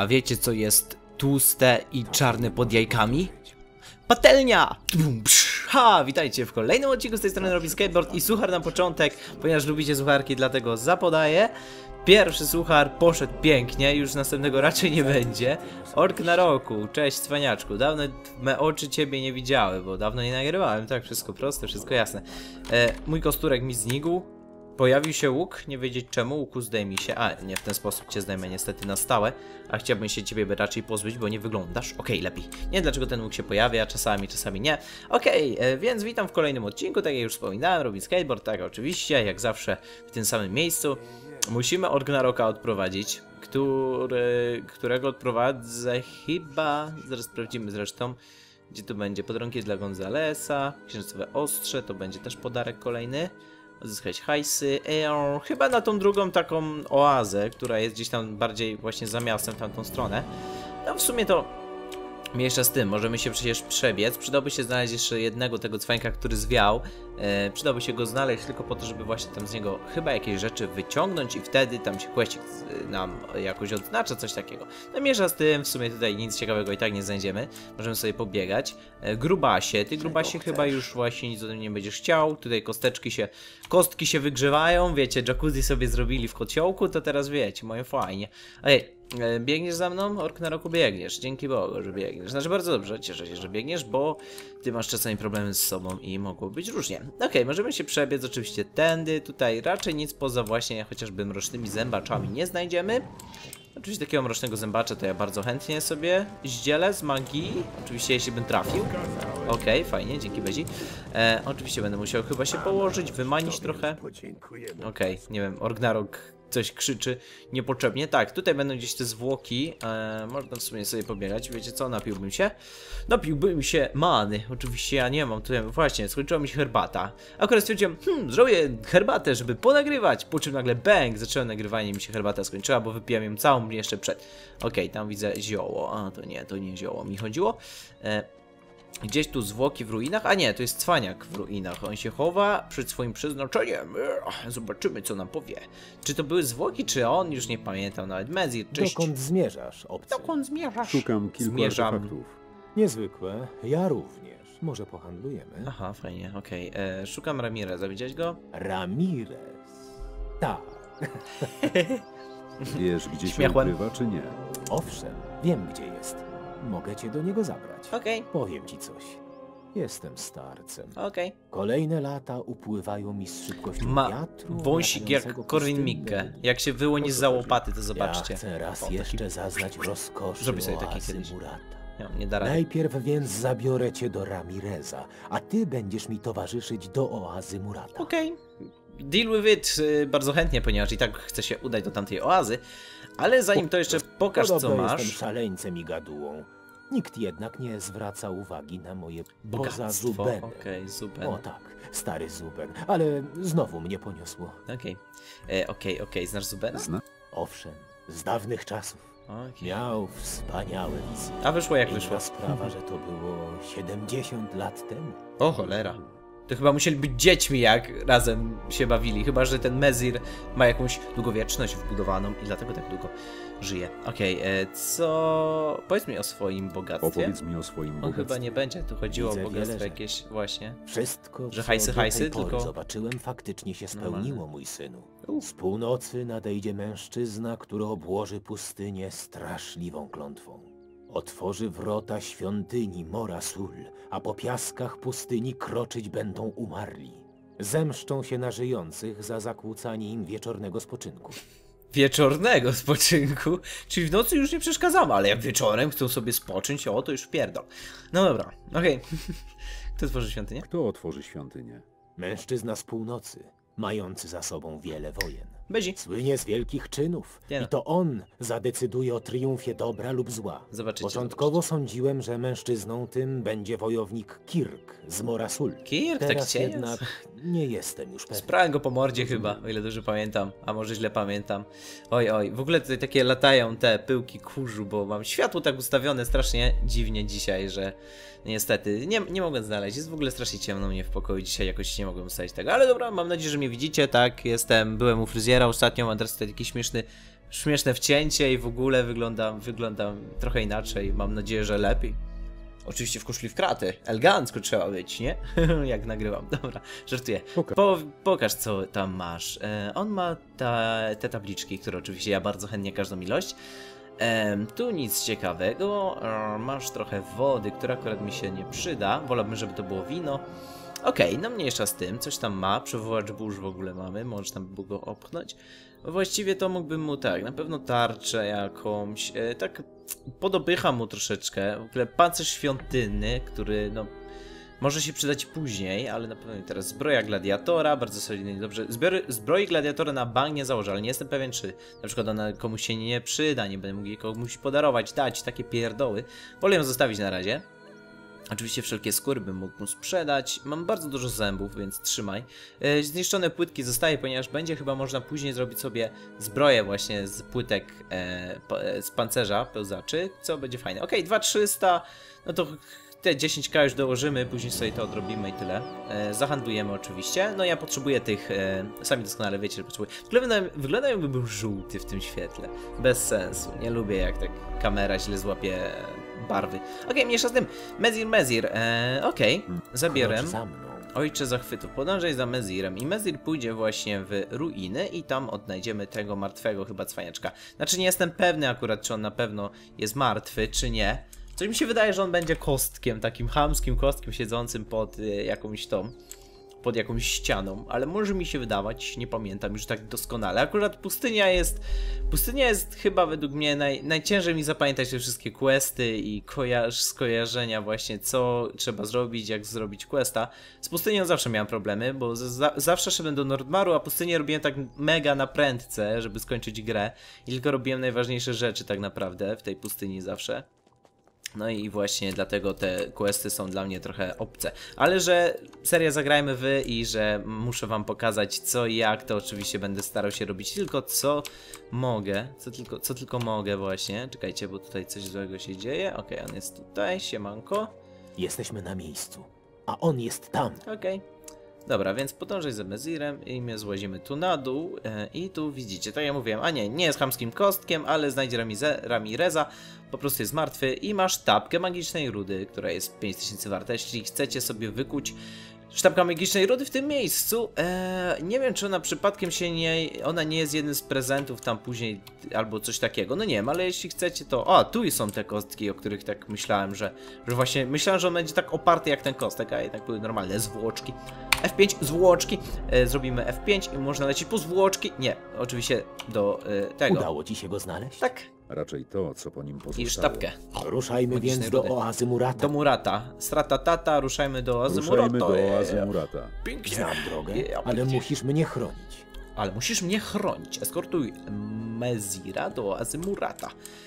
A wiecie co jest tłuste i czarne pod jajkami? Patelnia! Ha! Witajcie w kolejnym odcinku, z tej strony robi Skateboard i suchar na początek, ponieważ lubicie sucharki, dlatego zapodaję. Pierwszy suchar poszedł pięknie, już następnego raczej nie będzie. Ork na roku, cześć cwaniaczku, dawno me oczy ciebie nie widziały, bo dawno nie nagrywałem, tak, wszystko proste, wszystko jasne. Mój kosturek mi znikł, pojawił się łuk, nie wiedzieć czemu, łuku zdejmij się, a nie w ten sposób cię zdejmę niestety na stałe, a chciałbym się ciebie raczej pozbyć, bo nie wyglądasz, okej, lepiej. Nie wiem dlaczego ten łuk się pojawia, czasami nie. Okej, więc witam w kolejnym odcinku, tak jak już wspominałem, robi Skateboard, tak oczywiście, jak zawsze w tym samym miejscu. Musimy Ork na roka odprowadzić, którego odprowadzę chyba, zaraz sprawdzimy zresztą, gdzie to będzie, podrąki dla Gonzalesa, księżycowe ostrze, to będzie też podarek kolejny, odzyskać hajsy, chyba na tą drugą taką oazę, która jest gdzieś tam bardziej właśnie za miastem, w tamtą stronę. No w sumie to mniejsza z tym, możemy się przecież przebiec, przydałby się znaleźć jeszcze jednego tego cwańka, który zwiał, przydałby się go znaleźć tylko po to, żeby właśnie tam z niego chyba jakieś rzeczy wyciągnąć i wtedy tam się questik nam jakoś odznacza, coś takiego. No mniejsza z tym, w sumie tutaj nic ciekawego i tak nie znajdziemy, możemy sobie pobiegać. Grubasie, ty grubasie chyba już właśnie nic o tym nie będziesz chciał, tutaj kostki się wygrzewają, wiecie, jacuzzi sobie zrobili w kociołku, to teraz wiecie, moje fajnie. Ej, biegniesz za mną? Ork na roku biegniesz, dzięki Bogu, że biegniesz. Znaczy bardzo dobrze, cieszę się, że biegniesz, bo ty masz czasami problemy z sobą i mogło być różnie. Okej, możemy się przebiec oczywiście tędy, tutaj raczej nic poza właśnie chociażby mrocznymi zębaczami nie znajdziemy. Oczywiście takiego mrocznego zębacza to ja bardzo chętnie sobie zdzielę z magii, oczywiście jeśli bym trafił. Okej, fajnie, dzięki Bezi. Oczywiście będę musiał chyba się położyć, wymanić trochę. Okej, nie wiem, Ork na rok coś krzyczy niepotrzebnie. Tak, tutaj będą gdzieś te zwłoki. Można w sumie sobie pobiegać. Wiecie co? Napiłbym się. Napiłbym się many. Oczywiście ja nie mam. Tutaj właśnie skończyła mi się herbata. Akurat stwierdziłem, zrobię herbatę, żeby ponagrywać. Po czym nagle bang, zaczęło nagrywanie i mi się herbata skończyła, bo wypiłem ją całą jeszcze przed. Okej, tam widzę zioło. A to nie zioło mi chodziło. Gdzieś tu zwłoki w ruinach, a nie, to jest cwaniak w ruinach, on się chowa przed swoim przeznaczeniem, zobaczymy co nam powie. Czy to były zwłoki, czy on, już nie pamiętam nawet, Mezir, cześć. Dokąd zmierzasz, obcy? Dokąd zmierzasz? Szukam kilku artefaktów. Niezwykłe, ja również, może pohandlujemy? Aha, fajnie, okej, szukam Ramireza, widziałeś go? Ramirez, tak. Wiesz, gdzie się Śmiechłem. ukrywa, czy nie? Owszem, wiem gdzie jest. Mogę cię do niego zabrać. Okej. Powiem ci coś. Jestem starcem. Okej. Kolejne lata upływają mi z szybkością wiatru. Wąsik jak Korwin Mikke. Jak się wyłoni za łopaty, to zobaczcie. Ja chcę raz jeszcze zaznać rozkoszy Zrobię sobie taki oazy kiedyś. Murata. Nie da rady. Najpierw więc zabiorę cię do Ramireza, a ty będziesz mi towarzyszyć do oazy Murata. Okej. Deal with it bardzo chętnie, ponieważ i tak chcę się udać do tamtej oazy. Ale zanim to jeszcze pokaż co Podobno masz. jestem szaleńcem i gadułą. Nikt jednak nie zwraca uwagi na moje poza Bogactwo. Zubenem. Okej, Zuben. O tak, stary Zuben, ale znowu mnie poniosło. Okej, znasz Zubena? Owszem, z dawnych czasów. Okej. Miał wspaniałe wizje. A wyszło jak Inna wyszło. sprawa, że to było 70 lat temu. O cholera. To chyba musieli być dziećmi, jak razem się bawili. Chyba że ten Mezir ma jakąś długowieczność wbudowaną i dlatego tak długo żyje. Okej, co... Powiedz mi o swoim bogactwie. Opowiedz mi o swoim On bogactwie. chyba nie będzie, tu chodziło Widzę o bogactwo wiele jakieś właśnie. Wszystko, Że co hajsy, do tej hajsy, pory tylko- zobaczyłem, faktycznie się spełniło, Normalne. mój synu. Z północy nadejdzie mężczyzna, który obłoży pustynię straszliwą klątwą. Otworzy wrota świątyni Morasul, a po piaskach pustyni kroczyć będą umarli. Zemszczą się na żyjących za zakłócanie im wieczornego spoczynku. Wieczornego spoczynku, czyli w nocy już nie przeszkadzamy, ale jak wieczorem chcą sobie spocząć, to już pierdol. No dobra, okej. Kto tworzy świątynię? Kto otworzy świątynię? Mężczyzna z północy, mający za sobą wiele wojen. Bezi. Słynie z wielkich czynów Nie no. i to on zadecyduje o triumfie dobra lub zła. Zobaczycie. Początkowo sądziłem, że mężczyzną tym będzie wojownik Kirk z Morasul. Kirk, tak Teraz cieniec? jednak nie jestem już pewien. Sprałem go po mordzie chyba, o ile dobrze pamiętam, a może źle pamiętam. Oj, w ogóle tutaj takie latają te pyłki kurzu, bo mam światło tak ustawione strasznie dziwnie dzisiaj, że niestety nie mogłem znaleźć. Jest w ogóle strasznie ciemno mnie w pokoju dzisiaj, jakoś nie mogłem ustawić tego. Ale dobra, mam nadzieję, że mnie widzicie, tak, byłem u fryzjera ostatnio, mam teraz tutaj taki śmieszny śmieszne wcięcie i w ogóle wyglądam trochę inaczej. Mam nadzieję, że lepiej. Oczywiście w koszuli w kraty. Elegancko trzeba być, nie? Jak nagrywam. Dobra, żartuję. Pokaż, co tam masz. On ma te tabliczki, które oczywiście ja bardzo chętnie każdą ilość. Tu nic ciekawego. Masz trochę wody, która akurat mi się nie przyda. Wolałbym, żeby to było wino. Okej, no mniejsza z tym. Coś tam ma. Przywołacz burz w ogóle mamy. Możesz tam go opchnąć. Właściwie to mógłbym mu tak, na pewno tarczę jakąś, tak podobycham mu troszeczkę, w ogóle pancerz świątynny, który no może się przydać później, ale na pewno teraz zbroja gladiatora, bardzo solidny i dobrze. Zbroi gladiatora na bank nie założę, ale nie jestem pewien, czy na przykład ona komuś się nie przyda, nie będę mógł jej komuś podarować, dać, takie pierdoły. Wolę ją zostawić na razie. Oczywiście wszelkie skóry bym mógł mu sprzedać. Mam bardzo dużo zębów, więc trzymaj. Zniszczone płytki zostaje, ponieważ będzie chyba można później zrobić sobie zbroję właśnie z płytek z pancerza pełzaczy, co będzie fajne. Okej, 2300, no to te 10k już dołożymy, później sobie to odrobimy i tyle. Zahandlujemy oczywiście. No ja potrzebuję tych, sami doskonale wiecie, że potrzebuję. Wygląda jakby był żółty w tym świetle. Bez sensu. Nie lubię jak tak kamera źle złapie barwy. Okej, mniejsza z tym. Mezir. Okej, zabierem. Ojcze zachwytów. Podążaj za Mezirem. I Mezir pójdzie właśnie w ruiny i tam odnajdziemy tego martwego chyba cwaniaczka. Znaczy nie jestem pewny akurat, czy on na pewno jest martwy, czy nie. Coś mi się wydaje, że on będzie kostkiem, takim chamskim kostkiem siedzącym pod jakąś ścianą, ale może mi się wydawać, nie pamiętam już tak doskonale. Akurat pustynia jest chyba według mnie najciężej mi zapamiętać te wszystkie questy i skojarzenia właśnie, co trzeba zrobić, jak zrobić questa. Z pustynią zawsze miałem problemy, bo zawsze szedłem do Nordmaru, a pustynię robiłem tak mega na prędce, żeby skończyć grę i tylko robiłem najważniejsze rzeczy tak naprawdę w tej pustyni zawsze. No i właśnie dlatego te questy są dla mnie trochę obce. Ale że serię Zagrajmy Wy i że muszę wam pokazać co i jak, to oczywiście będę starał się robić tylko co mogę. Co tylko mogę właśnie. Czekajcie, bo tutaj coś złego się dzieje. Okej, on jest tutaj, siemanko. Jesteśmy na miejscu, a on jest tam. Okej. Dobra, więc podążaj za Mezirem i my złazimy tu na dół i tu widzicie, tak jak mówiłem, a nie jest chamskim kostkiem, ale znajdzie Ramireza, po prostu jest martwy i masz sztabkę magicznej rudy, która jest 5000 warta. Jeśli chcecie sobie wykuć sztabka magicznej rudy w tym miejscu, nie wiem czy ona przypadkiem ona nie jest jednym z prezentów tam później albo coś takiego, no nie wiem, ale jeśli chcecie to, tu są te kostki, o których tak myślałem, że właśnie myślałem, że on będzie tak oparty jak ten kostek, a jednak były normalne zwłoczki. F5, zwłoczki, zrobimy F5 i można lecieć po zwłoczki, nie, oczywiście do tego. Udało ci się go znaleźć? Tak. Raczej to, co po nim pozostało. I sztabkę. Ruszajmy więc do oazy Murata. Do Murata. Stratatata, ruszajmy do oazy Murata. Ruszajmy do oazy Murata. Pięknie. Znam drogę, ale musisz mnie chronić. Eskortuj Mezira do oazy Murata.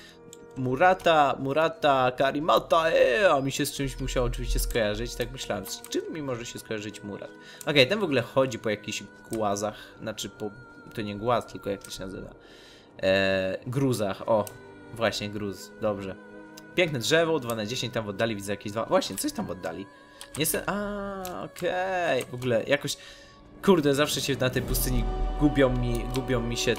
Murata, Karimata, a mi się z czymś musiał oczywiście skojarzyć, tak myślałem, z czym mi może się skojarzyć Murat. Okej, ten w ogóle chodzi po jakichś głazach, znaczy to nie głaz, tylko jak to się nazywa, gruzach, właśnie gruz, dobrze. Piękne drzewo, 2 na 10, tam w oddali widzę jakieś 2, właśnie, coś tam w oddali. Nie jestem, okej, w ogóle jakoś, kurde, zawsze się na tej pustyni gubią mi się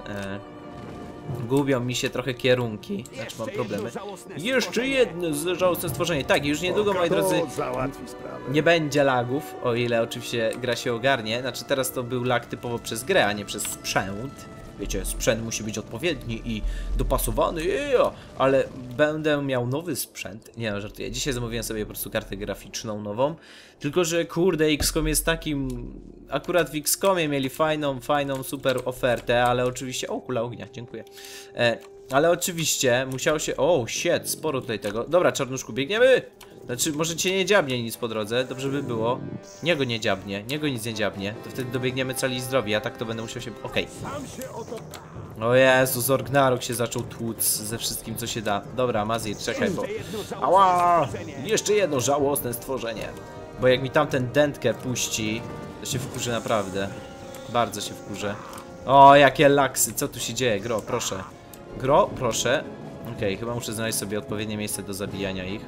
gubią mi się trochę kierunki, znaczy mam problemy. Jeszcze jedno żałosne stworzenie. Tak, już niedługo, moi drodzy, nie będzie lagów, o ile oczywiście gra się ogarnie. Znaczy teraz to był lag typowo przez grę, a nie przez sprzęt. Wiecie, sprzęt musi być odpowiedni i dopasowany, ale będę miał nowy sprzęt. Nie no, żartuję. Dzisiaj zamówiłem sobie po prostu kartę graficzną nową. Tylko że kurde, XCOM jest takim... Akurat w XCOMie mieli fajną, super ofertę, ale oczywiście... O, kula ognia, dziękuję. Ale oczywiście musiało się... sporo tutaj tego. Dobra, czarnuszku, biegniemy! Znaczy, może cię nie dziabnie nic po drodze, dobrze by było. Niego nie dziabnie, niego nic nie dziabnie. To wtedy dobiegniemy cali i zdrowi, a tak to będę musiał się... Okej. O Jezus, Orgnarok się zaczął tłuc ze wszystkim, co się da. Dobra, Mazir, czekaj, bo... Ała! Jeszcze jedno żałosne stworzenie. Bo jak mi tamten dętkę puści, to się wkurzy naprawdę. Bardzo się wkurzę. O, jakie laksy, co tu się dzieje? Gro, proszę. Gro, proszę. Okej, chyba muszę znaleźć sobie odpowiednie miejsce do zabijania ich.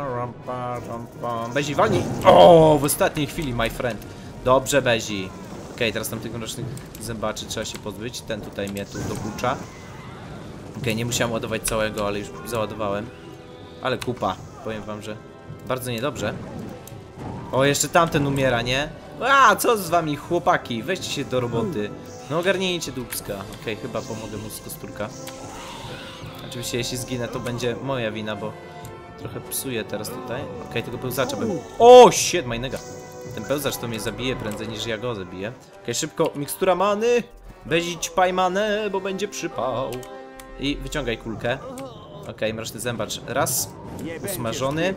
Bezi, walnij! O, w ostatniej chwili, my friend. Dobrze, Bezi. Okej, teraz tam tych mrocznych zębaczy trzeba się pozbyć. Ten tutaj mnie tu dokucza. Okej, nie musiałem ładować całego, ale już załadowałem. Ale kupa, powiem wam, że bardzo niedobrze. O, jeszcze tamten umiera, nie? A, co z wami, chłopaki? Weźcie się do roboty. No ogarnijcie dupska. Okej, chyba pomogę mu z kosturka. Oczywiście jeśli zginę, to będzie moja wina, bo trochę psuję teraz tutaj. Okej, tego pełzacza bym... O, shit, my nega. Ten pełzacz to mnie zabije prędzej niż ja go zabiję. Okej, szybko, mikstura many. Bezić paj manę, bo będzie przypał. I wyciągaj kulkę. Okej, mroczny zębacz. Raz. Usmażony.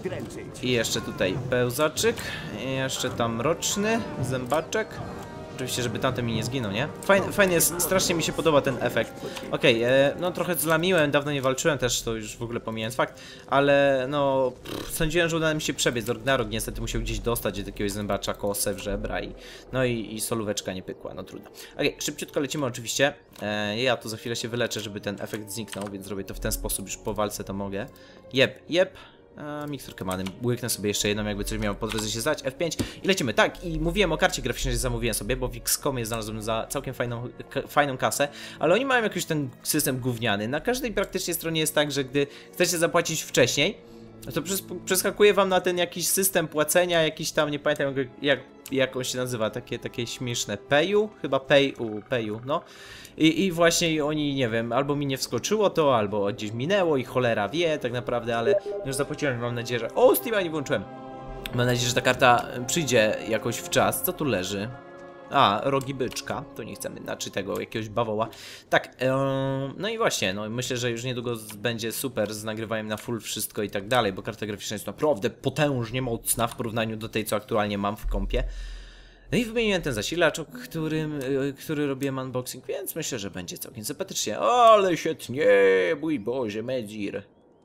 I jeszcze tutaj pełzaczyk. I jeszcze tam mroczny zębaczek. Oczywiście, żeby tamten mi nie zginął, nie? Fajny jest, strasznie mi się podoba ten efekt. Okej, no trochę zlamiłem, dawno nie walczyłem też, to już w ogóle pomijając fakt. Ale no, sądziłem, że uda mi się przebiec. Ragnarok niestety musiał gdzieś dostać do jakiegoś zębacza kosę w żebra i solóweczka nie pykła, no trudno. Okej, szybciutko lecimy oczywiście. Ja tu za chwilę się wyleczę, żeby ten efekt zniknął, więc zrobię to w ten sposób, już po walce to mogę. Jep. Miksturkę many. Łyknę sobie jeszcze jedną, jakby coś miało po drodze się zdać. F5 i lecimy. Tak, i mówiłem o karcie graficznej, że zamówiłem sobie, bo w XCOMie znalazłem za całkiem fajną kasę, ale oni mają jakiś ten system gówniany. Na każdej praktycznie stronie jest tak, że gdy chcecie zapłacić wcześniej, to przeskakuje wam na ten jakiś system płacenia, jakiś tam, nie pamiętam jak on się nazywa, takie śmieszne. Payu? Chyba Payu, no. I właśnie oni, nie wiem, albo mi nie wskoczyło to, albo gdzieś minęło i cholera wie tak naprawdę, ale już zapłaciłem, mam nadzieję, że... O, Steve'a nie włączyłem! Mam nadzieję, że ta karta przyjdzie jakoś w czas. Co tu leży? A, rogi byczka. To nie chcemy, znaczy tego, jakiegoś bawoła. Tak, no i właśnie, no myślę, że już niedługo będzie super z nagrywaniem na full wszystko i tak dalej, bo karta graficzna jest naprawdę potężnie mocna w porównaniu do tej, co aktualnie mam w kompie. No i wymieniłem ten zasilacz, który robiłem unboxing, więc myślę, że będzie całkiem sympatycznie. Ale się tnie, mój Boże, Medzir.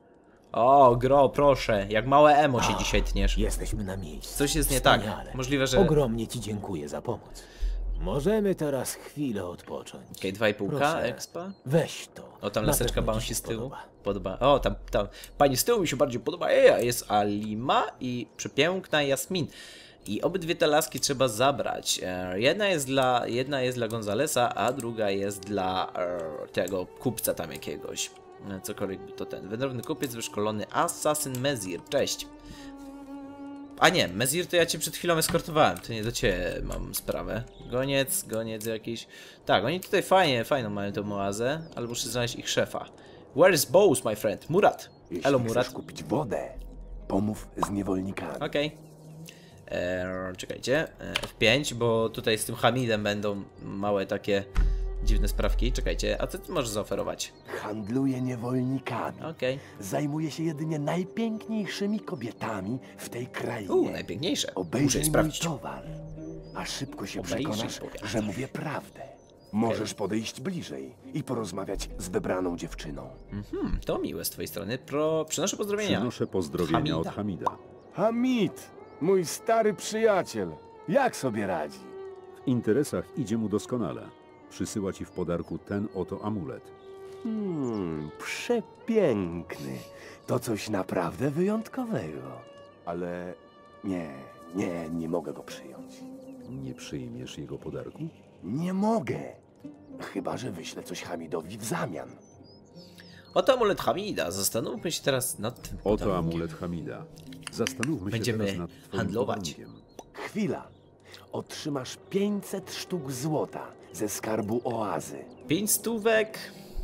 O, gro, proszę, jak małe emo się dzisiaj tniesz. Jesteśmy na miejscu. Coś jest nie tak. Wspaniale. Możliwe, że... Ogromnie ci dziękuję za pomoc. Możemy teraz chwilę odpocząć. Okej, 2,5K Proszę, expa. Weź to. O, tam Na laseczka pewno bouncy ci się z tyłu. podoba. O, tam pani z tyłu mi się bardziej podoba. Jest Alima i przepiękna Jasmin. I obydwie te laski trzeba zabrać. Jedna jest dla Gonzalesa, a druga jest dla tego kupca tam jakiegoś. Cokolwiek by to ten. Wędrowny kupiec, wyszkolony Assassin Mezir. Cześć. A nie, Mezir to ja cię przed chwilą eskortowałem. To nie do ciebie mam sprawę. Goniec jakiś. Tak, oni tutaj fajną mają tą oazę, ale muszę znaleźć ich szefa. Where is Bows, my friend? Murat. Hello, Jeśli Murat. chcesz kupić wodę, pomów z niewolnikami. Okej. Czekajcie. F5, bo tutaj z tym Hamidem będą małe takie dziwne sprawki. Czekajcie, a co ty możesz zaoferować? Handluje niewolnikami. Okej. Zajmuje się jedynie najpiękniejszymi kobietami w tej krainie. Najpiękniejsze. Muszę Obejrzyj je mój sprawdzić. towar, a szybko się Obejrzyj, przekonasz, powiadam. że mówię prawdę. Możesz podejść bliżej i porozmawiać z wybraną dziewczyną. To miłe z twojej strony. Przynoszę pozdrowienia. Przynoszę pozdrowienia Hamida. od Hamida. Hamid, mój stary przyjaciel, jak sobie radzi? W interesach idzie mu doskonale. Przysyła ci w podarku ten oto amulet. Przepiękny. To coś naprawdę wyjątkowego. Ale nie mogę go przyjąć. Nie przyjmiesz jego podarku? Nie mogę. Chyba że wyślę coś Hamidowi w zamian. Oto amulet Hamida. Zastanówmy się teraz nad tym. Oto podarunkiem. amulet Hamida. Zastanówmy Będziemy się teraz nad twoim handlować. podarunkiem. Chwila. Otrzymasz 500 sztuk złota ze skarbu oazy. 5 stówek.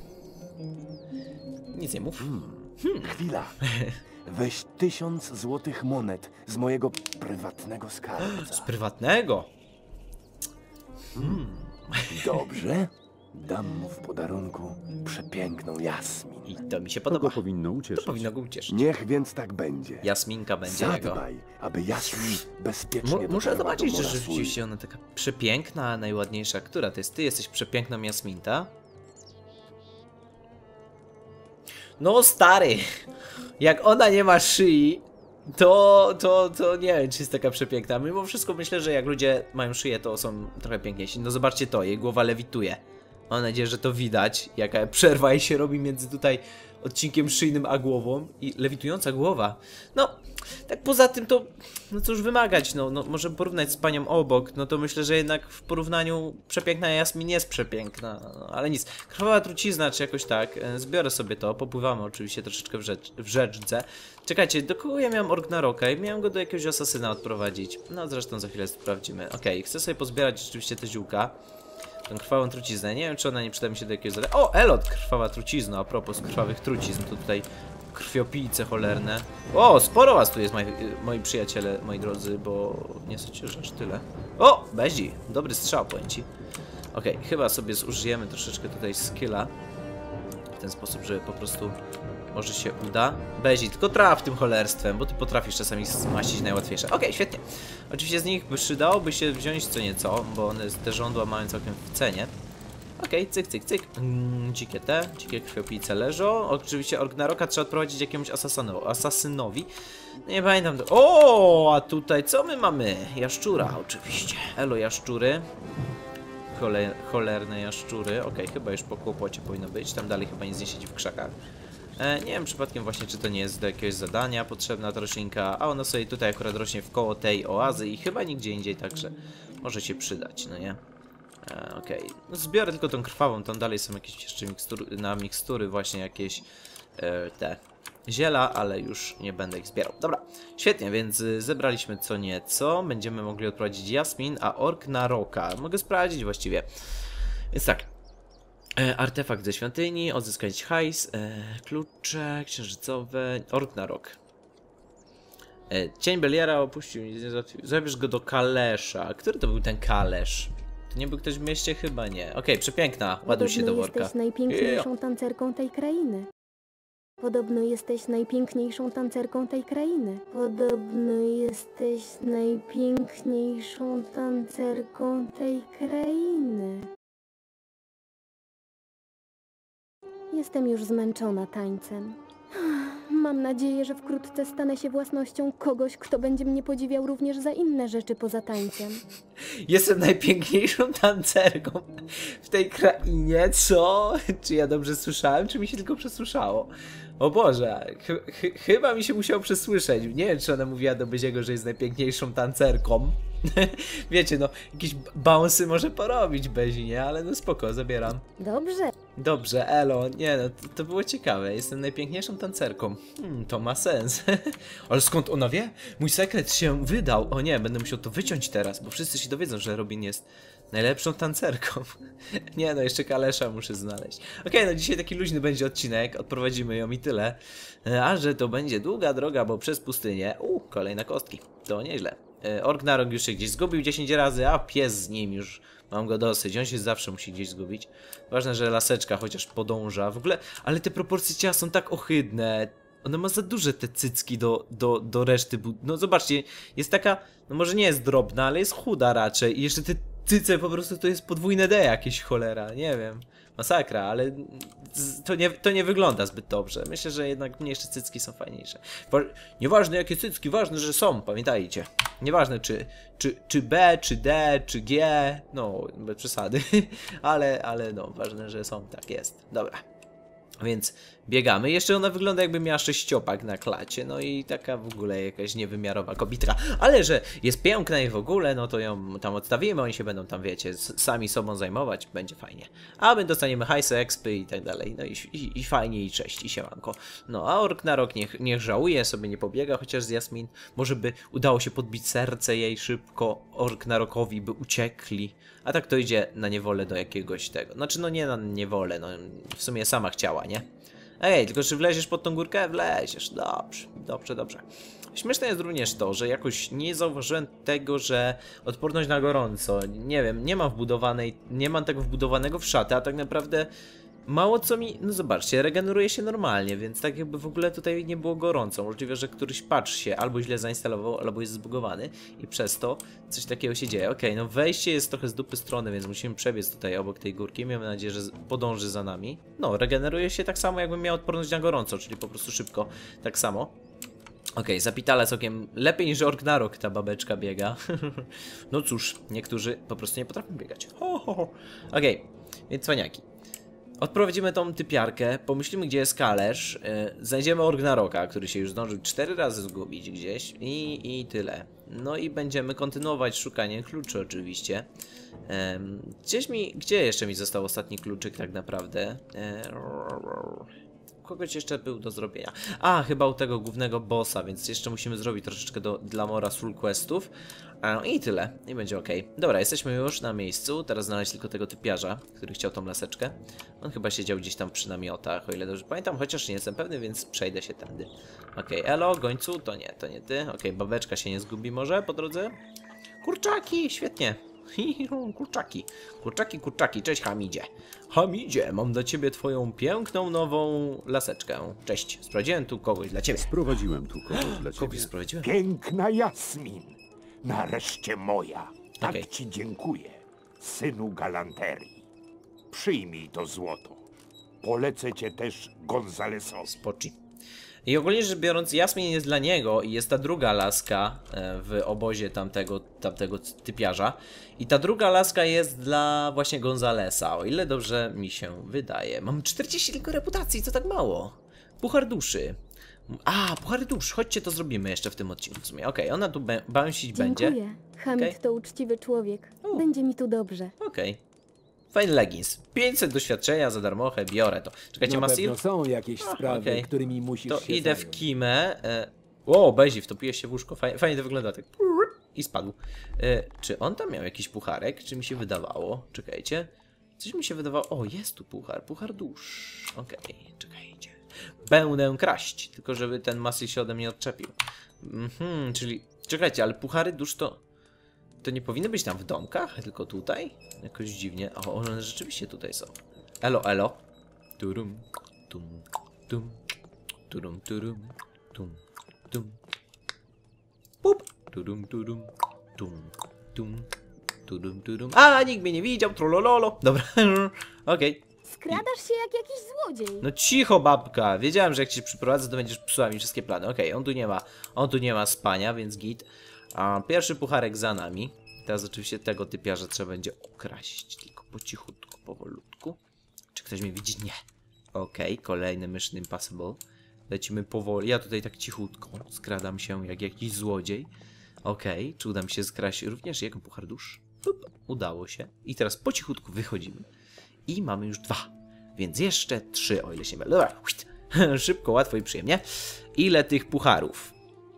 Nic nie mów. Chwila. Weź 1000 złotych monet z mojego prywatnego Z skarbca. prywatnego. Dobrze? Dam mu w podarunku przepiękną Jasmin. I to mi się Kogo podoba. powinno To ucieszyć? powinno go ucieszyć. Niech więc tak będzie. Jasminka będzie jego. Zadbaj, aby Jasmin bezpiecznie Muszę dotarła zobaczyć, do że Mora rzeczywiście ona taka przepiękna, najładniejsza. Która to jest? Ty jesteś przepiękną Jasminta? No stary, jak ona nie ma szyi, to nie wiem, czy jest taka przepiękna. Mimo wszystko myślę, że jak ludzie mają szyję, to są trochę piękniejsi. No zobaczcie to, jej głowa lewituje. Mam nadzieję, że to widać, jaka przerwa jej się robi między tutaj odcinkiem szyjnym a głową. I lewitująca głowa. No, tak poza tym to, no cóż wymagać, no możemy porównać z panią obok, no to myślę, że jednak w porównaniu przepiękna Jasmin jest przepiękna, no, ale nic. Krwawa trucizna, czy jakoś tak, zbiorę sobie to, popływamy oczywiście troszeczkę w rzeczce. Czekajcie, do kogo ja miałem Orgnaroka? Miałem go do jakiegoś asasyna odprowadzić, no zresztą za chwilę sprawdzimy. Okej, chcę sobie pozbierać rzeczywiście te ziółka. Tą krwawą truciznę, nie wiem czy ona nie przyda mi się do jakiegoś zadania. O, Elot, krwawa trucizna, a propos krwawych trucizn, to tutaj krwiopijce cholerne. O, sporo was tu jest, moi przyjaciele, moi drodzy, bo nie sądzę, że aż tyle. O, Bezi, dobry strzał, powiem ci. Okej, chyba sobie zużyjemy troszeczkę tutaj skilla. W ten sposób, że po prostu może się uda. Bezi, tylko traf tym cholerstwem, bo ty potrafisz czasami zmaścić najłatwiejsze. Okej, świetnie. Oczywiście z nich przydałoby się wziąć co nieco, bo one te żądła mają całkiem w cenie. Okej, cyk, cyk, cyk. Dzikie krwiopijce leżą. Oczywiście Orgnaroka trzeba odprowadzić jakiemuś asasynowi. Nie pamiętam. O, a tutaj co my mamy? Jaszczura, oczywiście. Elo, jaszczury. Cholerne jaszczury. Okej, chyba już po kłopocie powinno być. Tam dalej chyba nic nie siedzi w krzakach. Nie wiem przypadkiem właśnie, czy to nie jest do jakiegoś zadania potrzebna ta roślinka, a ona sobie tutaj akurat rośnie w koło tej oazy i chyba nigdzie indziej, także może się przydać, no nie? Okej, no zbiorę tylko tą krwawą, tam dalej są jakieś jeszcze mikstury właśnie jakieś te ziela, ale już nie będę ich zbierał. Dobra, świetnie, więc zebraliśmy co nieco, będziemy mogli odprowadzić Jasmin, a Orgnaroka mogę sprawdzić właściwie, więc tak. Artefakt ze świątyni, odzyskać hajs, klucze księżycowe, Orgnarok. Cień Beliara opuścił, zabierz go do Kalesza. Który to był ten Kalesz? To nie był ktoś w mieście? Chyba nie. Okej, przepiękna, ładuj się do worka. Jesteś najpiękniejszą tancerką tej krainy. Podobno jesteś najpiękniejszą tancerką tej krainy. Podobno jesteś najpiękniejszą tancerką tej krainy. Jestem już zmęczona tańcem. Mam nadzieję, że wkrótce stanę się własnością kogoś, kto będzie mnie podziwiał również za inne rzeczy poza tańcem. Jestem najpiękniejszą tancerką w tej krainie, co? Czy ja dobrze słyszałem, czy mi się tylko przesłyszało? O Boże, chyba mi się musiało przesłyszeć. Nie wiem, czy ona mówiła do Beziego, że jest najpiękniejszą tancerką. Wiecie, no, jakieś bounce'y może porobić Bezi, nie? Ale no spoko, zabieram. Dobrze. Dobrze, elo, nie no, to było ciekawe, jestem najpiękniejszą tancerką. To ma sens. Ale skąd ona wie? Mój sekret się wydał. O nie, będę musiał to wyciąć teraz, bo wszyscy się dowiedzą, że Robin jest najlepszą tancerką. Nie no, jeszcze Kalesza muszę znaleźć. Okej, no dzisiaj taki luźny będzie odcinek, odprowadzimy ją i tyle. A że to będzie długa droga, bo przez pustynię. Kolejne kostki, to nieźle. Orgnarok już się gdzieś zgubił 10 razy, a pies z nim już. Mam go dosyć, on się zawsze musi gdzieś zgubić. Ważne, że laseczka chociaż podąża. W ogóle, ale te proporcje ciała są tak ohydne. Ona ma za duże te cycki do reszty. No zobaczcie, jest taka, no może nie jest drobna, ale jest chuda raczej. I jeszcze te cyce po prostu to jest podwójne D jakieś, cholera, nie wiem. Masakra, ale to nie wygląda zbyt dobrze. Myślę, że jednak mniejsze cycki są fajniejsze. Nieważne jakie cycki, ważne, że są, pamiętajcie. Nieważne czy B, czy D, czy G, no bez przesady, ale no ważne, że są, tak jest. Dobra. Więc biegamy. Jeszcze ona wygląda jakby miała sześciopak na klacie. No i taka w ogóle jakaś niewymiarowa kobitka. Ale że jest piękna i w ogóle, no to ją tam odstawimy. Oni się będą tam, wiecie, sami sobą zajmować. Będzie fajnie. A my dostaniemy hajsy, expy i tak dalej. No i fajnie, i cześć, i siemanko. No a Orgnarok niech żałuje, sobie nie pobiega, chociaż z Jasmin. Może by udało się podbić serce jej szybko. Orgnarokowi by uciekli. A tak to idzie na niewolę do jakiegoś tego. Znaczy no nie na niewolę, no w sumie sama chciała, nie? Ej, tylko czy wleziesz pod tą górkę? Wleziesz. Dobrze. Śmieszne jest również to, że jakoś nie zauważyłem tego, że odporność na gorąco, nie wiem, nie mam tego wbudowanego w szatę, a tak naprawdę mało co mi, no zobaczcie, regeneruje się normalnie, więc tak jakby w ogóle tutaj nie było gorąco. Możliwe, że któryś patch się albo źle zainstalował, albo jest zbugowany i przez to coś takiego się dzieje. Okej, no wejście jest trochę z dupy strony, więc musimy przebiec tutaj obok tej górki. Miejmy nadzieję, że podąży za nami. No, regeneruje się tak samo, jakbym miał odporność na gorąco, czyli po prostu szybko, tak samo. Okej, zapitala całkiem lepiej niż Orgnarok ta babeczka biega. No cóż, niektórzy po prostu nie potrafią biegać. Okej, Więc cwaniaki. Odprowadzimy tą typiarkę, pomyślimy gdzie jest Kalerz, znajdziemy Orgnaroka, który się już zdążył 4 razy zgubić gdzieś i tyle. No i będziemy kontynuować szukanie kluczy oczywiście. Gdzie jeszcze mi został ostatni kluczyk tak naprawdę? Kogoś jeszcze był do zrobienia. A, chyba u tego głównego bossa, więc jeszcze musimy zrobić troszeczkę dla Mora Soul Questów. I tyle. I będzie ok. Dobra, jesteśmy już na miejscu. Teraz znaleźć tylko tego typiarza, który chciał tą laseczkę. On chyba siedział gdzieś tam przy namiotach, o ile dobrze pamiętam, chociaż nie jestem pewny, więc przejdę się tędy. Ok, elo, gońcu, to nie ty. Ok, babeczka się nie zgubi może po drodze. Kurczaki, świetnie. Kurczaki, cześć Hamidzie. Hamidzie, mam dla ciebie twoją piękną nową laseczkę. Cześć, sprowadziłem tu kogoś dla ciebie. Sprowadziłem tu kogoś dla ciebie. Kogoś sprowadziłem? Piękna Jasmin, nareszcie moja. Tak Okej. ci dziękuję, synu galanterii. Przyjmij to złoto. Polecę cię też Gonzalesowi. Spoczy. I ogólnie rzecz biorąc, Jasmin jest dla niego i jest ta druga laska w obozie tamtego typiarza. I ta druga laska jest dla właśnie Gonzalesa, o ile dobrze mi się wydaje. Mam 40 tylko reputacji, co tak mało? Puchar duszy. Puchar dusz, chodźcie to zrobimy jeszcze w tym odcinku w sumie. Okej, ona tu bąsić będzie. Dziękuję. Hamid Okej. to uczciwy człowiek. Będzie mi tu dobrze. Okej. Fajny leggings. 500 doświadczenia za darmochę, biorę to. Czekajcie, Na Masil? pewno są jakieś sprawy, okej. którymi musisz To się idę w zająć. Kimę. O, Bezi, wtopiłeś się w łóżko. Fajnie to wygląda tak. I spadł. Czy on tam miał jakiś pucharek? Czy mi się wydawało? Czekajcie. Coś mi się wydawało. O, jest tu puchar. Puchar dusz. Okej, czekajcie. Będę kraść. Tylko żeby ten Masil się ode mnie odczepił. Czyli... Czekajcie, ale puchary dusz to nie powinny być tam w domkach? Tylko tutaj? Jakoś dziwnie. O, one rzeczywiście tutaj są. Elo, elo. Turum, tum, tum. Turum, turum, tum, tum. Pup. Turum, turum, tum, tum. Turum, turum. Nikt mnie nie widział, trollololo. Dobra, okej. Skradasz się jak jakiś złodziej. No cicho, babka. Wiedziałem, że jak cię przyprowadzę, to będziesz psuła mi wszystkie plany. Okej, on tu nie ma spania, więc git. Pierwszy pucharek za nami. Teraz oczywiście tego typiarza trzeba będzie okraść. Tylko po cichutku, powolutku. Czy ktoś mnie widzi? Nie. Okej, kolejny Mission Impossible. Lecimy powoli. Ja tutaj tak cichutko skradam się jak jakiś złodziej. Okej, czy uda mi się skraść również jego puchar dusz? Udało się. I teraz po cichutku wychodzimy. I mamy już 2. Więc jeszcze 3, o ile się mylę. Dobra, szybko, łatwo i przyjemnie. Ile tych pucharów?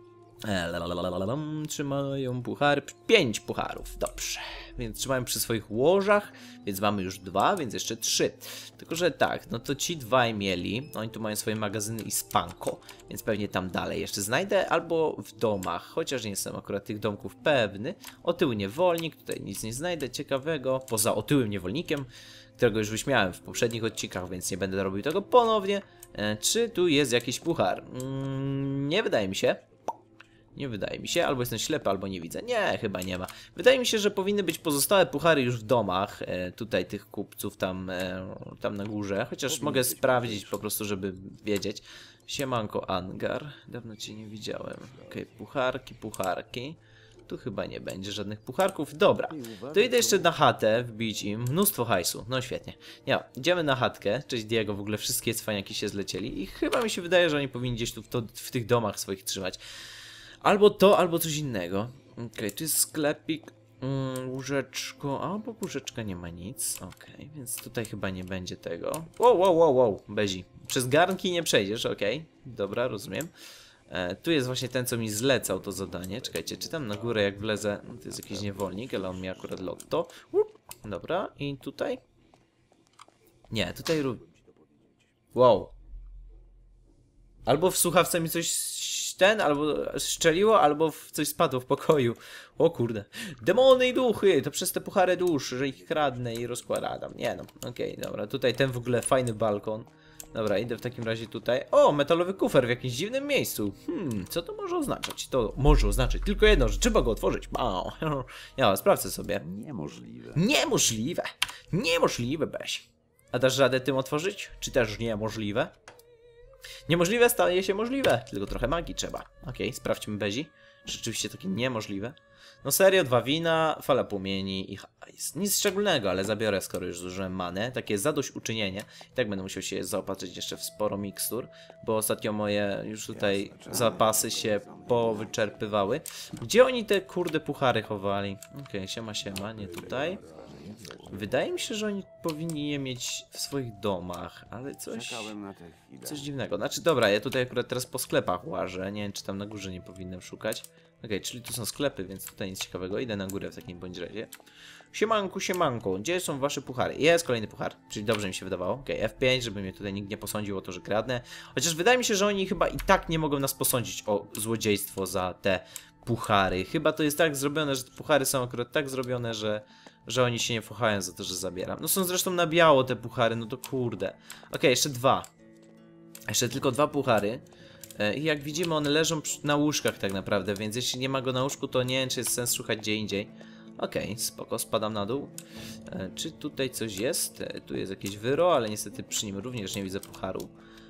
Trzymają puchary. 5 pucharów, dobrze. Więc trzymają przy swoich łożach, więc mamy już 2, więc jeszcze 3. Tylko, że tak, no to ci dwaj mieli. Oni tu mają swoje magazyny i spanko, więc pewnie tam dalej jeszcze znajdę, albo w domach, chociaż nie jestem akurat tych domków pewny. Otyły niewolnik, tutaj nic nie znajdę ciekawego, poza otyłym niewolnikiem, którego już wyśmiałem w poprzednich odcinkach, więc nie będę robił tego ponownie. Czy tu jest jakiś puchar? Nie wydaje mi się. Nie wydaje mi się, albo jestem ślepy, albo nie widzę. Nie, chyba nie ma. Wydaje mi się, że powinny być pozostałe puchary już w domach. Tutaj tych kupców tam na górze. Chociaż mogę sprawdzić po prostu, żeby wiedzieć. Siemanko Angar. Dawno cię nie widziałem. Okej, pucharki. Tu chyba nie będzie żadnych pucharków. Dobra, to idę jeszcze na chatę, wbić im mnóstwo hajsu. No świetnie. Ja, idziemy na chatkę. Cześć Diego, w ogóle wszystkie cwaniaki się zlecieli. I chyba mi się wydaje, że oni powinni gdzieś tu w tych domach swoich trzymać. Albo to, albo coś innego. Okej, tu jest sklepik, łóżeczko, albo łóżeczka nie ma nic. Okej, więc tutaj chyba nie będzie tego. Wow, Bezi. Przez garnki nie przejdziesz, okej. Dobra, rozumiem. Tu jest właśnie ten, co mi zlecał to zadanie. Czekajcie, czy tam na górę jak wlezę, to jest jakiś niewolnik, ale on mi akurat lotto. Dobra, i tutaj? Nie, tutaj... Wow. Albo w słuchawce mi coś albo strzeliło, albo coś spadło w pokoju. O kurde. Demony i duchy, to przez te puchary dusz, że ich kradnę i rozkładam. Nie no, okej, dobra. Tutaj ten w ogóle fajny balkon. Dobra, idę w takim razie tutaj. O, metalowy kufer w jakimś dziwnym miejscu. Co to może oznaczać? To może oznaczać tylko jedno, że trzeba go otworzyć. Ja sprawdzę sobie. Niemożliwe. Niemożliwe, Beś. A dasz radę tym otworzyć? Czy też niemożliwe? Niemożliwe staje się możliwe, tylko trochę magii trzeba. Okej, sprawdźmy Bezi. Rzeczywiście takie niemożliwe. No serio, 2 wina, fala płomieni i hajs. Nic szczególnego, ale zabiorę, skoro już zużyłem manę. Takie zadośćuczynienie. I tak będę musiał się zaopatrzyć jeszcze w sporo mikstur, bo ostatnio moje już tutaj zapasy się powyczerpywały. Gdzie oni te kurde puchary chowali? Okej, siema, nie tutaj. Wydaje mi się, że oni powinni je mieć w swoich domach, ale coś dziwnego. Znaczy dobra, ja tutaj akurat teraz po sklepach łażę. Nie wiem, czy tam na górze nie powinnam szukać. Okej, czyli tu są sklepy, więc tutaj nic ciekawego. Idę na górę w takim bądź razie. Siemanku, gdzie są wasze puchary? Jest kolejny puchar, czyli dobrze mi się wydawało. Okej, F5, żeby mnie tutaj nikt nie posądził o to, że kradnę. Chociaż wydaje mi się, że oni chyba i tak nie mogą nas posądzić o złodziejstwo za te puchary. Chyba to jest tak zrobione, że te puchary są akurat tak zrobione, że oni się nie fuchają za to, że zabieram. No są zresztą na biało te puchary, no to kurde. Okej, jeszcze 2. Jeszcze tylko 2 puchary. I jak widzimy, one leżą na łóżkach tak naprawdę, więc jeśli nie ma go na łóżku, to nie wiem, czy jest sens szukać gdzie indziej. Okej, spoko, spadam na dół. Czy tutaj coś jest? Tu jest jakieś wyro, ale niestety przy nim również nie widzę pucharu.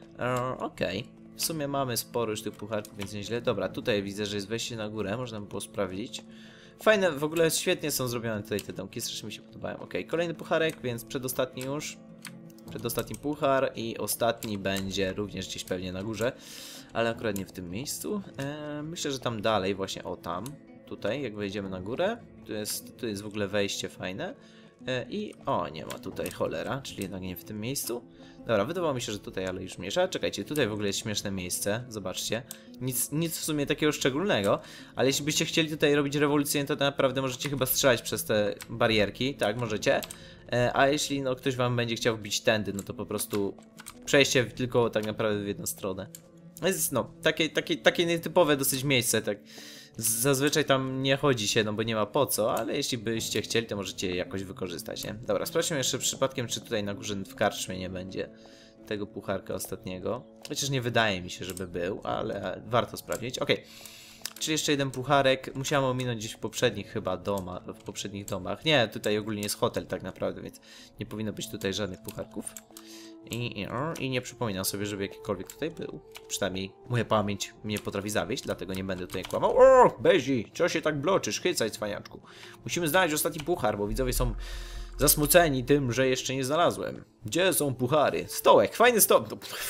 Okej, w sumie mamy sporo już tych pucharków, więc nieźle. Dobra, tutaj widzę, że jest wejście na górę, można by było sprawdzić. Fajne, w ogóle świetnie są zrobione tutaj te domki, strasznie mi się podobają. Okej, kolejny pucharek, więc przedostatni już. Przedostatni puchar i ostatni będzie również gdzieś pewnie na górze, ale akurat nie w tym miejscu. Myślę, że tam dalej, właśnie o tam, tutaj, jak wejdziemy na górę, tu jest w ogóle wejście fajne. I o, nie ma tutaj, cholera, czyli jednak nie w tym miejscu. Dobra, wydawało mi się, że tutaj, ale już mniejsza. Czekajcie, tutaj w ogóle jest śmieszne miejsce, zobaczcie. Nic w sumie takiego szczególnego, ale jeśli byście chcieli tutaj robić rewolucję, to naprawdę możecie chyba strzelać przez te barierki, tak, możecie. A jeśli no, ktoś wam będzie chciał wbić tędy, no to po prostu przejście tylko tak naprawdę w jedną stronę. Jest no, takie nietypowe dosyć miejsce, tak. Zazwyczaj tam nie chodzi się, no bo nie ma po co, ale jeśli byście chcieli, to możecie je jakoś wykorzystać, nie? Dobra, sprawdźmy jeszcze przypadkiem, czy tutaj na górze w karczmie nie będzie tego pucharka ostatniego. Chociaż nie wydaje mi się, żeby był, ale warto sprawdzić. Okej. Czyli jeszcze jeden pucharek. Musiałem ominąć gdzieś w poprzednich chyba domach. Nie, tutaj ogólnie jest hotel tak naprawdę, więc nie powinno być tutaj żadnych pucharków. I nie przypominam sobie, żeby jakikolwiek tutaj był. Przynajmniej moja pamięć mnie potrafi zawieść, dlatego nie będę tutaj kłamał. O, Bezi, co się tak bloczysz? Chycaj, cwaniaczku. Musimy znaleźć ostatni puchar, bo widzowie są zasmuceni tym, że jeszcze nie znalazłem. Gdzie są puchary? Stołek, fajny stołek.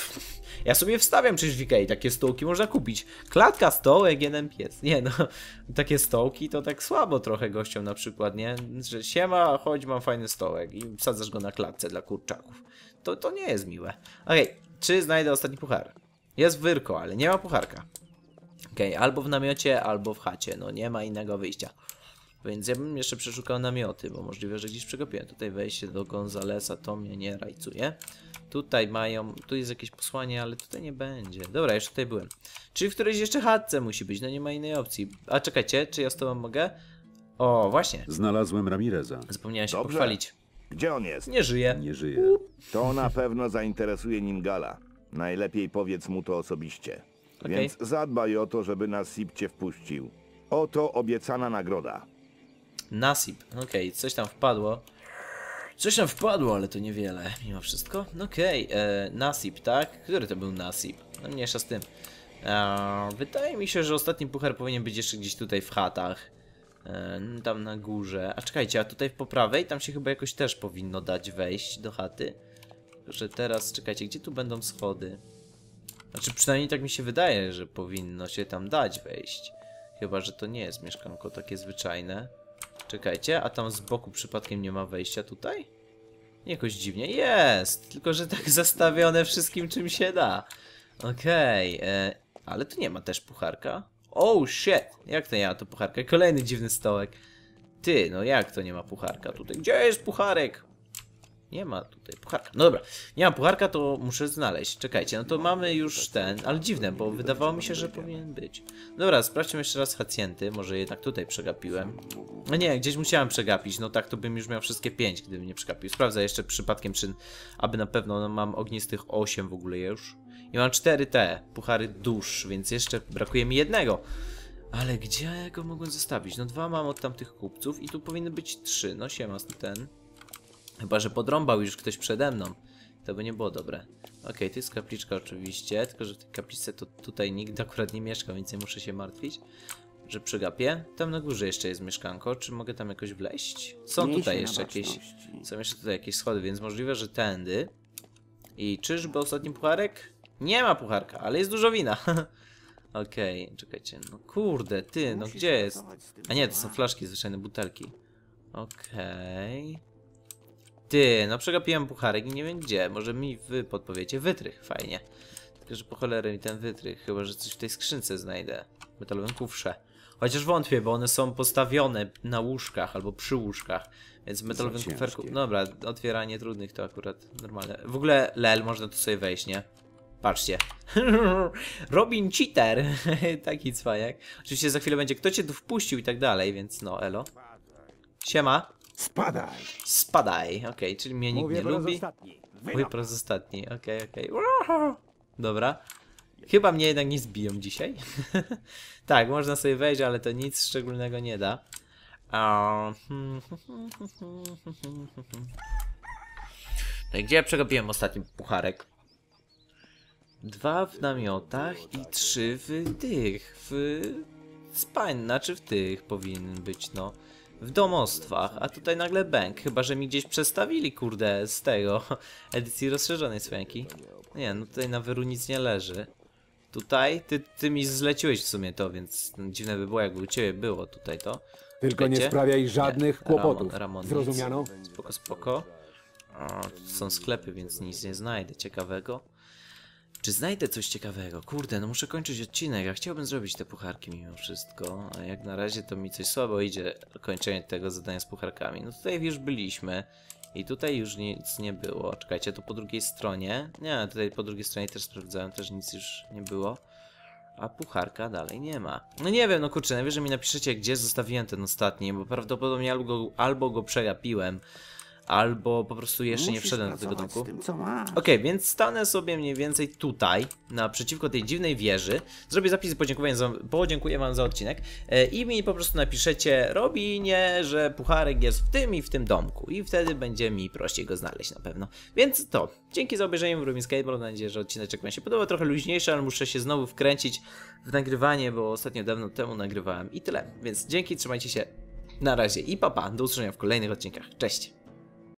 Ja sobie wstawiam przecież w Ikei, takie stołki można kupić. Klatka, stołek, jeden piec. Nie no, takie stołki to tak słabo trochę gościom na przykład, nie? Że siema, chodź, mam fajny stołek i wsadzasz go na klatce dla kurczaków. To nie jest miłe. Okej, czy znajdę ostatni puchar? Jest wyrko, ale nie ma pucharka. Okej, albo w namiocie, albo w chacie. No nie ma innego wyjścia. Więc ja bym jeszcze przeszukał namioty, bo możliwe, że gdzieś przegapiłem. Tutaj wejście do Gonzalesa, to mnie nie rajcuje. Tutaj mają, tu jest jakieś posłanie, ale tutaj nie będzie. Dobra, jeszcze tutaj byłem. Czyli w którejś jeszcze chatce musi być, no nie ma innej opcji. A czekajcie, czy ja z tobą mogę? O, właśnie. Znalazłem Ramireza. Zapomniałem się Dobrze. pochwalić. Gdzie on jest? Nie żyje. Nie żyje. To na pewno zainteresuje nim Gala. Najlepiej powiedz mu to osobiście. Okej. Więc zadbaj o to, żeby Nasib cię wpuścił. Oto obiecana nagroda. Nasib, okej, coś tam wpadło. Coś tam wpadło, ale to niewiele, mimo wszystko. Okej, Nasib, tak? Który to był Nasib? No mniejsza z tym. Wydaje mi się, że ostatni puchar powinien być jeszcze gdzieś tutaj w chatach. Tam na górze. A czekajcie, a tutaj po prawej, tam się chyba jakoś też powinno dać wejść do chaty. Tylko że teraz, czekajcie, gdzie tu będą schody? Znaczy przynajmniej tak mi się wydaje, że powinno się tam dać wejść. Chyba że to nie jest mieszkanko takie zwyczajne. Czekajcie, a tam z boku przypadkiem nie ma wejścia tutaj? Jakoś dziwnie. Jest! Tylko że tak zastawione wszystkim czym się da. Okej, ale tu nie ma też pucharka. Oh shit! Jak to nie ma tu pucharka? Kolejny dziwny stołek. Ty, no jak to nie ma pucharka tutaj? Gdzie jest pucharek? Nie ma tutaj pucharka. No dobra, nie ma pucharka, to muszę znaleźć. Czekajcie, no to mamy już ten, ale dziwne, bo wydawało mi się, że powinien być. Dobra, sprawdźmy jeszcze raz hacjenty, może jednak tutaj przegapiłem. No nie, gdzieś musiałem przegapić, no tak to bym już miał wszystkie 5, gdybym nie przegapił. Sprawdzę jeszcze przypadkiem, czy aby na pewno, no mam ognistych 8 w ogóle już. I mam 4 te puchary dusz, więc jeszcze brakuje mi jednego. Ale gdzie ja go mogłem zostawić? No 2 mam od tamtych kupców i tu powinny być 3. No siema ten. Chyba że podrąbał już ktoś przede mną. To by nie było dobre. Okej, to jest kapliczka oczywiście, tylko że w tej kapliczce to tutaj nikt akurat nie mieszka, więc nie muszę się martwić. że przegapię. Tam na górze jeszcze jest mieszkanko. Czy mogę tam jakoś wleźć? Są tutaj jeszcze jakieś... Są jeszcze tutaj jakieś schody, więc możliwe, że tędy. I czyżby ostatni pucharek? Nie ma pucharka, ale jest dużo wina. Okej, czekajcie. No kurde, ty, no gdzie jest? A nie, to są flaszki, zwyczajne butelki. Okej. Ty, no przegapiłem pucharek i nie wiem gdzie. Może mi wy podpowiecie. Wytrych, fajnie. Tylko, że po cholerę mi ten wytrych. Chyba, że coś w tej skrzynce znajdę. W metalowym kufrze. Chociaż wątpię, bo one są postawione na łóżkach albo przy łóżkach. Więc w metalowym kuferku... Dobra, otwieranie trudnych to akurat normalne. W ogóle, lel, można tu sobie wejść, nie? Patrzcie. Robin Cheater. Taki cwajak. Oczywiście za chwilę będzie kto cię tu wpuścił i tak dalej, więc no, elo. Siema. Spadaj! Spadaj. Okej, czyli mnie nikt nie lubi. Mówię po raz ostatni. Okej. Dobra. Chyba mnie jednak nie zbiją dzisiaj. Tak, można sobie wejść, ale to nic szczególnego nie da. No i gdzie ja przegapiłem ostatni pucharek? 2 w namiotach i 3 w tych, w znaczy w tych powinien być, no. W domostwach, a tutaj nagle bęk, chyba że mi gdzieś przestawili, kurde, z tego edycji rozszerzonej słęki. Nie, no tutaj na wyru nic nie leży. Tutaj, ty mi zleciłeś w sumie to, więc dziwne by było, jakby u ciebie było tutaj to. Tylko nie sprawiaj żadnych kłopotów. Ramon, Zrozumiano? Spoko. O, tu są sklepy, więc nic nie znajdę ciekawego. Czy znajdę coś ciekawego? Kurde, no muszę kończyć odcinek, a chciałbym zrobić te pucharki mimo wszystko. A jak na razie to mi coś słabo idzie kończenie tego zadania z pucharkami. No tutaj już byliśmy i tutaj już nic nie było. Czekajcie, tu po drugiej stronie. Nie, tutaj po drugiej stronie też sprawdzałem, też nic już nie było. A pucharka dalej nie ma. No nie wiem, no kurczę, najwyżej mi napiszecie, gdzie zostawiłem ten ostatni, bo prawdopodobnie albo go przegapiłem, albo po prostu jeszcze nie wszedłem do tego domku. Okej, więc stanę sobie mniej więcej tutaj, naprzeciwko tej dziwnej wieży. Zrobię zapis i podziękuję wam za odcinek. I mi po prostu napiszecie, Robinie, że pucharek jest w tym i w tym domku. I wtedy będzie mi prościej go znaleźć na pewno. Więc to, dzięki za obejrzenie Robin Skateboard. Mam nadzieję, że odcinek wam się podobał. Trochę luźniejszy, ale muszę się znowu wkręcić w nagrywanie, bo ostatnio dawno temu nagrywałem i tyle. Więc dzięki, trzymajcie się. Na razie i papa, do usłyszenia w kolejnych odcinkach. Cześć!